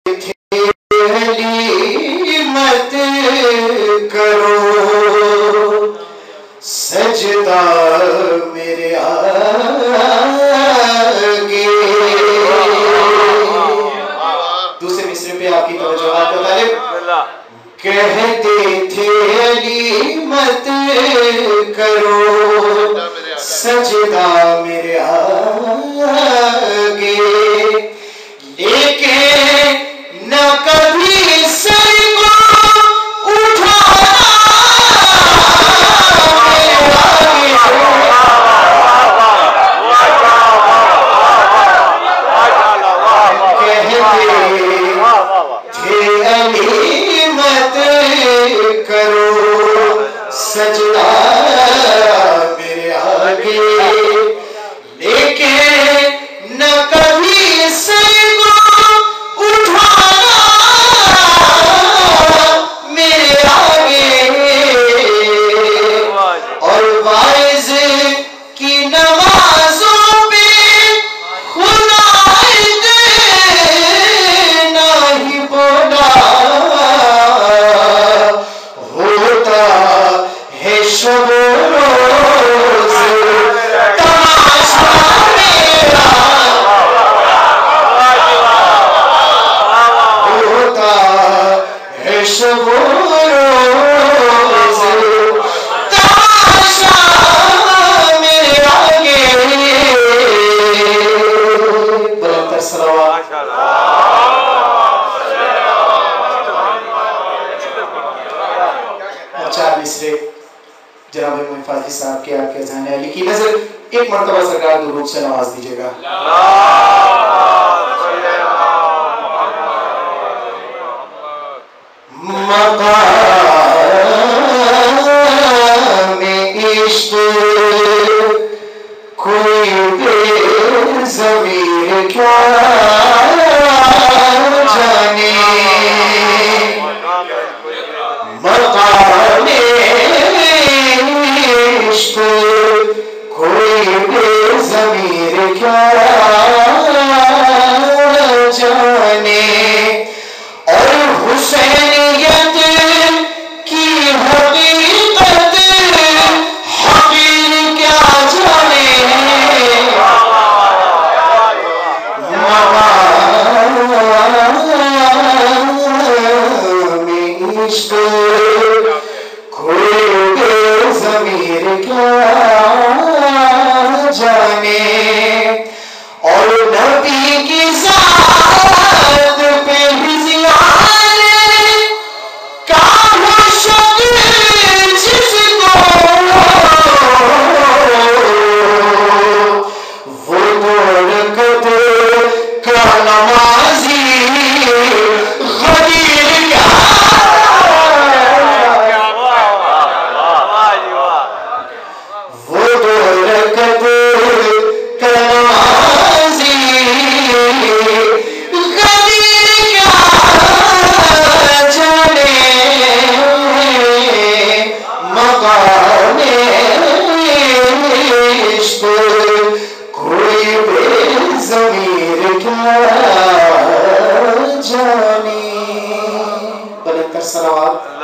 مت کرو سجدہ میرے آگے. دوسرے مصرے پہ آپ کی توجہات کا طالب کہتے تھے علی مت کرو سجدہ میرے آگے لیکن نہ کبھی سر کو اٹھانا میرے آگے. کہتے تھے علی مت کرو سجدہ میرے آگے لیکن نہ کبھی سر کو اٹھانا میرے آگے. اور وائز کی نمازوں پہ خدا اتنا ہی بولا ہوتا ہے شب و روز تماشا میرا ہوتا ہے شب و روز تماشا میرے آگے. بلندر صلوات. چار مصرے جناب محفاظی صاحب کے آپ کے اذان علی کی نظر ایک مرتبہ سرکار درود سے نواز دیجئے گا. مقام عشق کوئی بے ضمیر کیا جانے مقام عشق کوئی بے ضمیر کیا جانے اور حسینیت کی حقیقت حقیر کیا جانے. مقام عشق کوئی بے ضمیر کیا جانے اور نبی کی ذات پہ بھی زیان کا ہو شک جس کو وہ رکعت کا نمازی غدیر کیا وہ رکعت کا نمازی غدیر کیا جانے. مقام عشق کوئی بے ضمیر کیا جانے. بلند کر صلوات.